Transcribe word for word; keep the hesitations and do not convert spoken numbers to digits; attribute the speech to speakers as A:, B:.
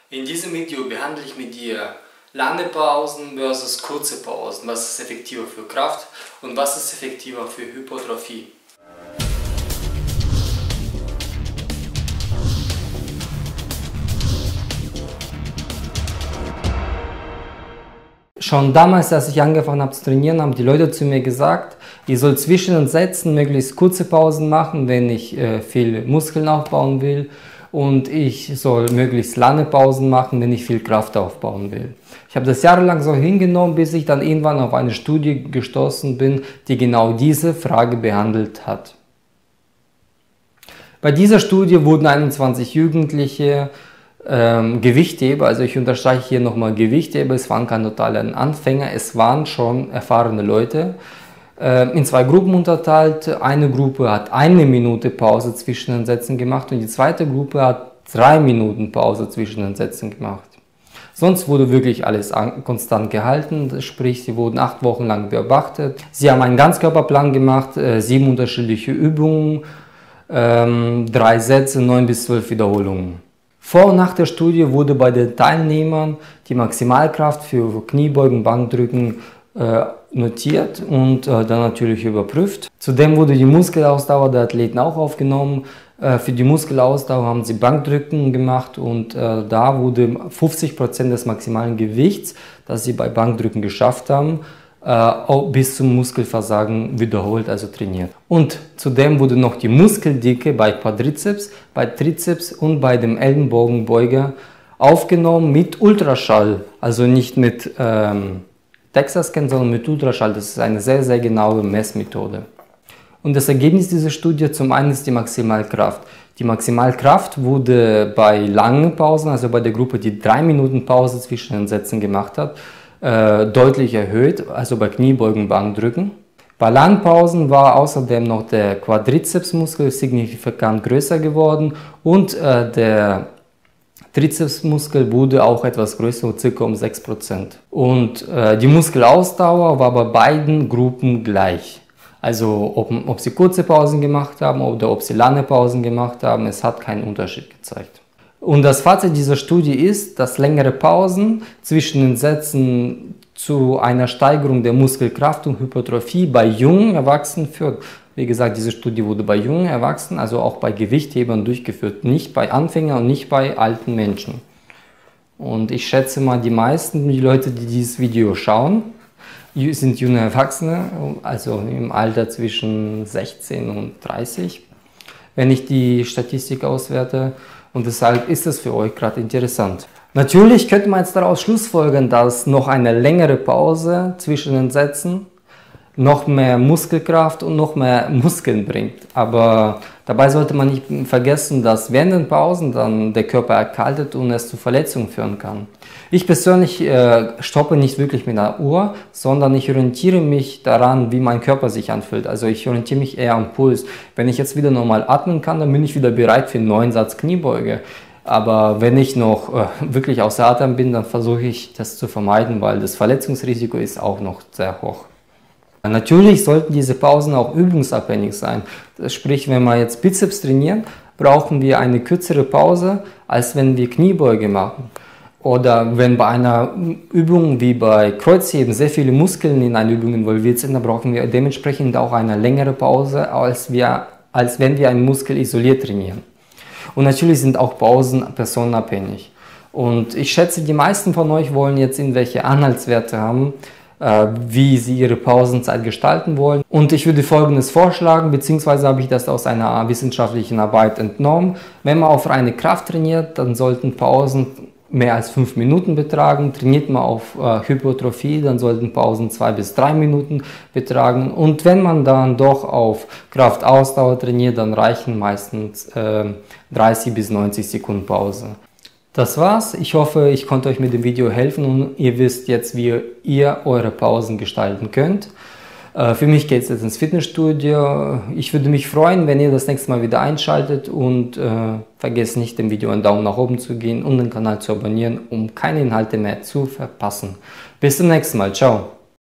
A: In diesem Video behandle ich mit dir lange Pausen versus kurze Pausen. Was ist effektiver für Kraft und was ist effektiver für Hypertrophie? Schon damals, als ich angefangen habe zu trainieren, haben die Leute zu mir gesagt, ich soll zwischen den Sätzen möglichst kurze Pausen machen, wenn ich äh, viel Muskeln aufbauen will. Und ich soll möglichst lange Pausen machen, wenn ich viel Kraft aufbauen will. Ich habe das jahrelang so hingenommen, bis ich dann irgendwann auf eine Studie gestoßen bin, die genau diese Frage behandelt hat. Bei dieser Studie wurden einundzwanzig Jugendliche ähm, Gewichtheber, also ich unterstreiche hier nochmal Gewichtheber, es waren keine totalen Anfänger, es waren schon erfahrene Leute, in zwei Gruppen unterteilt. Eine Gruppe hat eine Minute Pause zwischen den Sätzen gemacht und die zweite Gruppe hat drei Minuten Pause zwischen den Sätzen gemacht. Sonst wurde wirklich alles konstant gehalten, sprich sie wurden acht Wochen lang beobachtet. Sie haben einen Ganzkörperplan gemacht, sieben unterschiedliche Übungen, drei Sätze, neun bis zwölf Wiederholungen. Vor und nach der Studie wurde bei den Teilnehmern die Maximalkraft für Kniebeugen, Bankdrücken notiert und äh, dann natürlich überprüft. Zudem wurde die Muskelausdauer der Athleten auch aufgenommen. Äh, für die Muskelausdauer haben sie Bankdrücken gemacht und äh, da wurde fünfzig Prozent des maximalen Gewichts, das sie bei Bankdrücken geschafft haben, äh, auch bis zum Muskelversagen wiederholt, also trainiert. Und zudem wurde noch die Muskeldicke bei Quadrizeps, bei Trizeps und bei dem Ellenbogenbeuger aufgenommen mit Ultraschall, also nicht mit ähm, DEXA-Scan, sondern mit Ultraschall. Das ist eine sehr, sehr genaue Messmethode. Und das Ergebnis dieser Studie zum einen ist die Maximalkraft. Die Maximalkraft wurde bei langen Pausen, also bei der Gruppe, die drei Minuten Pause zwischen den Sätzen gemacht hat, äh, deutlich erhöht, also bei Kniebeugen, Bankdrücken. Bei langen Pausen war außerdem noch der Quadrizepsmuskel signifikant größer geworden und äh, der Trizepsmuskel wurde auch etwas größer, circa um sechs Prozent. Und äh, die Muskelausdauer war bei beiden Gruppen gleich. Also ob, ob sie kurze Pausen gemacht haben oder ob sie lange Pausen gemacht haben, es hat keinen Unterschied gezeigt. Und das Fazit dieser Studie ist, dass längere Pausen zwischen den Sätzen zu einer Steigerung der Muskelkraft und Hypertrophie bei jungen Erwachsenen führt. Wie gesagt, diese Studie wurde bei jungen Erwachsenen, also auch bei Gewichthebern durchgeführt, nicht bei Anfängern und nicht bei alten Menschen. Und ich schätze mal, die meisten die Leute, die dieses Video schauen, sind junge Erwachsene, also im Alter zwischen sechzehn und dreißig, wenn ich die Statistik auswerte. Und deshalb ist es für euch gerade interessant. Natürlich könnte man jetzt daraus schlussfolgern, dass noch eine längere Pause zwischen den Sätzen noch mehr Muskelkraft und noch mehr Muskeln bringt. Aber dabei sollte man nicht vergessen, dass während den Pausen dann der Körper erkaltet und es zu Verletzungen führen kann. Ich persönlich äh, stoppe nicht wirklich mit einer Uhr, sondern ich orientiere mich daran, wie mein Körper sich anfühlt. Also ich orientiere mich eher am Puls. Wenn ich jetzt wieder normal atmen kann, dann bin ich wieder bereit für einen neuen Satz Kniebeuge. Aber wenn ich noch äh, wirklich außer Atem bin, dann versuche ich das zu vermeiden, weil das Verletzungsrisiko ist auch noch sehr hoch. Natürlich sollten diese Pausen auch übungsabhängig sein. Sprich, wenn wir jetzt Bizeps trainieren, brauchen wir eine kürzere Pause, als wenn wir Kniebeuge machen. Oder wenn bei einer Übung wie bei Kreuzheben sehr viele Muskeln in einer Übung involviert sind, dann brauchen wir dementsprechend auch eine längere Pause, als, wir, als wenn wir einen Muskel isoliert trainieren. Und natürlich sind auch Pausen personenabhängig. Und ich schätze, die meisten von euch wollen jetzt irgendwelche Anhaltswerte haben, wie sie ihre Pausenzeit gestalten wollen. Und ich würde Folgendes vorschlagen, beziehungsweise habe ich das aus einer wissenschaftlichen Arbeit entnommen. Wenn man auf reine Kraft trainiert, dann sollten Pausen mehr als fünf Minuten betragen. Trainiert man auf äh, Hypertrophie, dann sollten Pausen zwei bis drei Minuten betragen. Und wenn man dann doch auf Kraftausdauer trainiert, dann reichen meistens äh, dreißig bis neunzig Sekunden Pause. Das war's. Ich hoffe, ich konnte euch mit dem Video helfen und ihr wisst jetzt, wie ihr eure Pausen gestalten könnt. Äh, für mich geht es jetzt ins Fitnessstudio. Ich würde mich freuen, wenn ihr das nächste Mal wieder einschaltet und äh, vergesst nicht, dem Video einen Daumen nach oben zu geben und den Kanal zu abonnieren, um keine Inhalte mehr zu verpassen. Bis zum nächsten Mal. Ciao.